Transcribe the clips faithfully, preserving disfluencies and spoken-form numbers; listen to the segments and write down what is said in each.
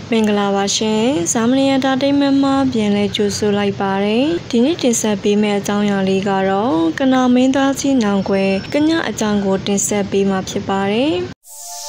မင်္ဂလာပါရှင်။ဇာမနီယာတာတိတ်မမပြန်လဲကြိုဆိုလိုက်ပါတယ်။ဒီနေ့တင်ဆက်ပေးမယ့်အကြောင်းအရာလေးကတော့ကနာမင်းသားကြီးနောင်ကွယ်ကညအကြောင်းကိုတင်ဆက်ပေးမှာဖြစ်ပါတယ်။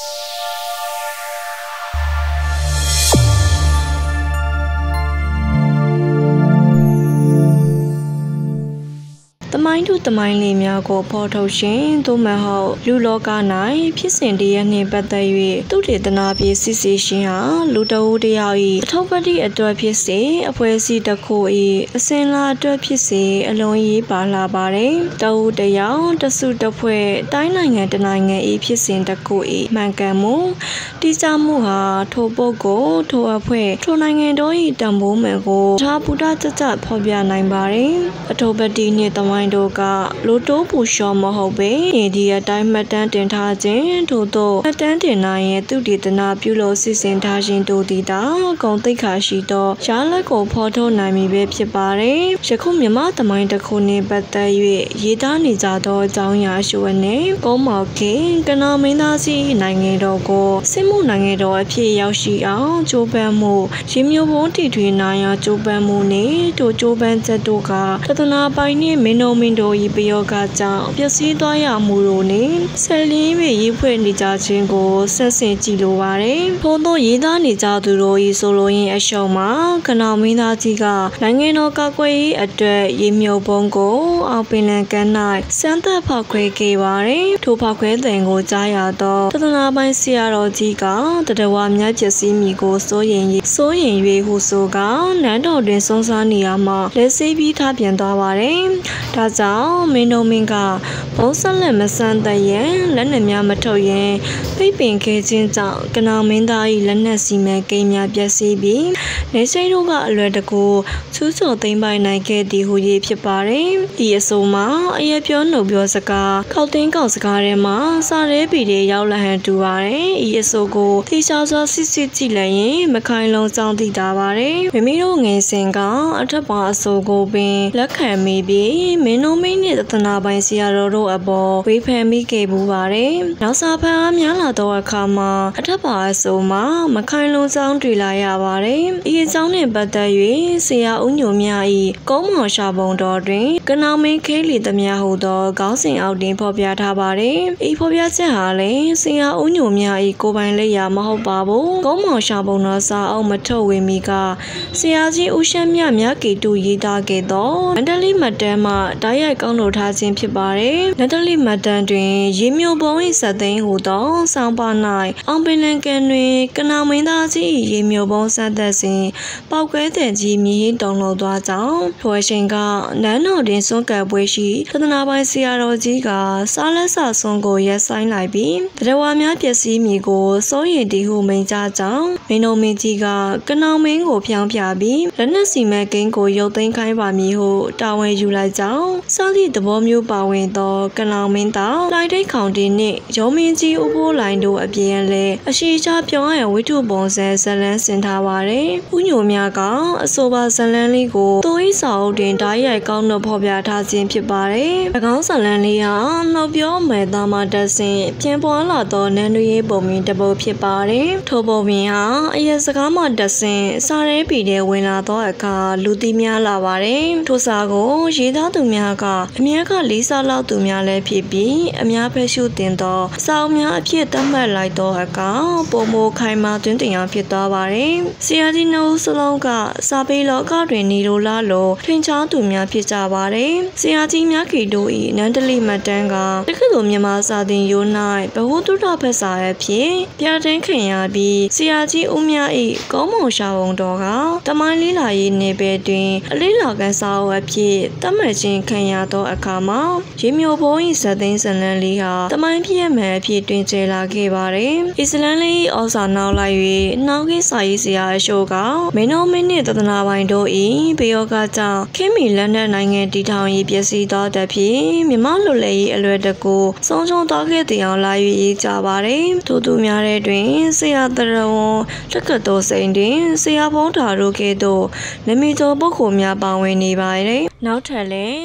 တမိုင်းတို့တမိုင်းလေးများကိုဖော်ထုတ်ရှင်သို့မဟုတ်လူလောက၌ဖြစ်စဉ်တည်းနှင့်ပတ်သက်၍သူတေသနာပြေစစ်ဆေးရှင်ဟာလူတဦးတယောက်၏အထောက်ပံ့သည့်အတွက်ဖြစ်စေအဖွဲ့အစည်းတစ်ခု၏အစဉ်လာအတွက်ဖြစ်စေအလုံးရေးပါလာပါတယ်တဦးတယောက်တစုတစ်ဖွဲ့တိုင်းနိုင်ငံတနိုင်ငံ၏ဖြစ်စဉ်တစ်ခု၏မှန်ကန်မှုတိကျမှုဟာထိုပုဂ္ဂိုလ်ထိုအဖွဲ့ထိုနိုင်ငံတော်၏တန်ဖိုးမှန်ကိုသာဗုဒ္ဓကျကျဖော်ပြနိုင်ပါတယ်အထောပတိနှင့်တမိုင်းတို့ကလိုတိုးပူလျှော်မဟုတ်ပဲဒီအတိုင်းမှတ်တမ်းတင်ထားခြင်းထို့သောမှတ်တမ်းတင်နိုင်ရဲ့သူတေသနာပြုလို့စီစဉ်ထားခြင်းတို့သည်တာဂုဏ်သိက္ခာရှိသောရလဒ်ကိုဖော်ထုတ်နိုင်ပြီပဲဖြစ်ပါတယ်ယခုမြန်မာသမိုင်းတစ်ခုနှင့်ပတ်သက်၍ရေးသားနေကြသောအကြောင်းအရာရှိဝနှင့်ကုန်းမော်ခင်ကနာမင်းသားကြီးနိုင်ငံတော်ကိုစစ်မှုနိုင်ငံတော်အဖြစ်ရောက်ရှိအောင်ကြိုးပမ်းမှုရင်းမျိုးဘုံတည်ထွေနိုင်ရာကြိုးပမ်းမှုနှင့်တို့ကြိုးပမ်းချက်တို့ကသဒနာပိုင်းနှင့်မင်းတို့မင်းတို့ဤပယောဂကြောင့်ပျက်စီးသွားရမှုတို့နှင့်ဆက်လင်း၍ရေးဖွဲ့နေကြခြင်းကိုဆက်ဆင်ကြည့်လိုပါတယ်။ထို့သောရေးသားနေကြသူတို့ဤဆိုလိုရင်းအရှုံးမှာကနာမင်းသားကြီးကနိုင်ငံတော်ကာကွယ်ရေးအတွက်ရေမြုပ်ပုံကိုအောင်ပင်လန်ကမ်း၌စမ်းသပ်ဖောက်ခွဲခဲ့ပါတယ်။ထိုဖောက်ခွဲတဲ့ကိုကြားရသောသဒနာပိုင်းဆရာတော်ကြီးကတတဝါများပျက်စီးမိကိုစိုးရင်စိုးရင်၍ဟုဆိုကနန်းတော်တွင်ဆုံးစားနေရမှလက်ဆေးပြီးထားပြန်သွားပါတယ်။ဒါကြောင့်မင်းတို့မင်းကဘုံဆက်လက်မဆန်းတရန်လက်နက်များမထုတ်ရင်ပြိပင်ခဲ့ခြင်းကြောင့်ကနာမင်းသား၏လက်နက်စီမံကိန်းများပျက်စီးပြီးနေစိတ်တို့ကအလွယ်တကူချူးချော်သိမ်းပိုင်နိုင်ခဲ့သည်ဟုရေးဖြစ်ပါတယ်။ဒီအဆိုမှာအရပြောနှုတ်ပြောစကားခောက်တင်းကောက်စကားထဲမှာစာရဲပီတွေရောက်လာဟန်တူပါတယ်။ဤအဆိုကိုထိရှားစွာစစ်စစ်ကြည့်လိုက်ရင်မခိုင်လုံးကြောင်းသိတာပါတယ်။မိမိတို့ငယ်စဉ်ကအထက်ပါအဆိုကိုပင်လက်ခံမိပြီးမင်းတို့မင်းနဲ့သနာပိုင်းဆရာတော်တို့အပေါ်ဝေဖန်မိခဲ့ပူပါတယ်။နောက်စာဖန်အားများလာသောအခါမှာအထက်ပါအဆိုမှာမခိုင်လုံးကြောင်းတွေ့လာရပါတယ်။ဤအကြောင်းနှင့်ပတ်သက်၍ဆရာဦးညိုမြ၏ကုန်းမော်ရှာပုံတော်တွင်ကနာမင်းခဲလီသမျှဟုသောခေါင်းစဉ်အောက်တွင်ဖော်ပြထားပါတယ်။ဤဖော်ပြချက်ဟာလည်းဆရာဦးညိုမြ၏ကိုယ်ပိုင်လက်ရာမဟုတ်ပါဘူး။ကုန်းမော်ရှာပုံတော်စာအုပ်မထုတ်ဝေမီကဆရာကြီးဦးရှမ်းမြမြကေတုရေးသားခဲ့သောမန္တလေးမတ်တမ်းမှတိုက်ရိုက်ကောက်လို့ထားခြင်းဖြစ်ပါတယ်။နတလီမတ်တန်တွင်ရေမျိုးပုံ၏စက်သိန်းဟူသောဆောင်းပါ၌အောင်ပင်လန်ကန်တွင်ကနာမင်းသားကြီးရေမျိုးပုံစသက်စဉ်ပောက်ကွဲတဲ့ကြီးမြေတုံလို့သွားကြောင်းထိုအချိန်ကနန်းတော်တွင်စွန့်ကပ်ပွဲရှိသဒနာပိုင်းဆရာတော်ကြီးကစားလက်ဆဆွန်ကိုရက်ဆိုင်လိုက်ပြီးတရဝါများပျက်စီးမိကိုစိုးရိမ်တီဟုမိန်ကြကြောင်းမင်းတို့မင်းကြီးကကနောင်မင်းကိုဖျောင်းပြပြီးလက်နက်စီမံကိန်းကိုရုပ်သိမ်းခိုင်းပါမည်ဟုတာဝန်ယူလိုက်ကြောင်းစသည့်သဘောမျိုးပါဝင်သောကနောင်မင်းသားလိုက်တိတ်ခေါင်တင်နှင့်ရုံးမင်းကြီးဥပိုးလိုင်းတို့အပြင်လဲအရှိချပြောင်းရန်ဝိထုပုံစံဇလန်းဆင်ထားပါတယ်။ဥညိုများကအဆိုပါဇလန်းလေးကိုသူ၏စာအုပ်တွင်ဓာတ်ရိုက်ကောင်းနှုတ်ဖော်ပြထားခြင်းဖြစ်ပါတယ်။၎င်းဇလန်းလေးဟာနှုတ်ပြောမယ်သားမှတက်ဆင်ပြန်ပွားလာသောနန်းတွေပုံမြင်တစ်ပုဒ်ဖြစ်ပါတယ်။ထိုပုံမြင်ဟာအရက်စကားမှတက်ဆင်စာရဲပီတဲ့ဝင်လာသောအခါလူသိများလာပါတယ်။ထိုစာကိုရေးသားသူများကအများကလေးစားလောက်သူများလည်းဖြစ်ပြီးအများဖက်ရှုတင်သောစာအုပ်များအဖြစ်သတ်မှတ်လိုက်သောအခါပုံမိုခိုင်မာတွင်တင်ရဖြစ်သွားပါတယ်။ဆရာကြီးနှုတ်စလုံးကစာပေလောကတွင်နေလိုလားလို့ထင်ရှားသူများဖြစ်ကြပါတယ်။ဆရာကြီးများကီတို့၏နန္ဒလိမတ်တန်းကတက္ကသိုလ်မြန်မာစာသင်ရိုး၌ဘဝတုဒ္ဒဖက်စာအဖြစ်ပြဋ္ဌာန်းခံရပြီးဆရာကြီးဦးမြ၏ကုန်းမော်ရှာပုံတော်ကတမိုင်းလေးလာရေးနေပဲတွင်အလေးလာကန်စာအုပ်အဖြစ်သတ်မှတ်ခြင်းခံရသောအခါမှာရေမျိုးဘုံ၏ဇတ်သိန်းဇလန်းလေးဟာတမိုင်းပြည့်မှန်အဖြစ်တွင်ကျဲလာခဲ့ပါတယ်။အစ္စလမ်လေးဩဇာနောက်လိုက်၍နောက်ခေတ်စာရေးဆရာအရှို့ကမင်းတို့မင်းနှင့်သဒနာပိုင်းတို့၏ဘေယောကကြောင့်ခင်းမီလက်နက်နိုင်ငံတည်ထောင်ရေးပျက်စီးသောတဖြင့်မြမလွတ်လည်ရေးအလွယ်တကူဆုံးရှုံးသွားခဲ့တဲ့အောင်လာ၍ရေးကြပါတယ်။ထို့သူများတဲ့တွင်ဆရာတရဝန်တက္ကသိုလ်စိန်တွင်ဆရာဘုန်းတော်တို့ကဲ့သို့နမီကျော်ပုဂ္ဂိုလ်များပါဝင်နေပါတယ်။နောက်ထပ်လည်းစိတ်ဝ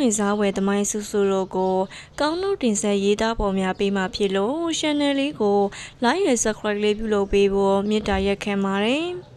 ဝင်စားဝယ်သမိုင်းစုစုတို့ကိုကောင်းလို့တင်ဆက်ရေးသားပေါ်များပေးမှာဖြစ်လို့ channel လေးကို like ရ subscribe လေးပြုလုပ်ပေးဖို့မေတ္တာရက်ခံပါတယ်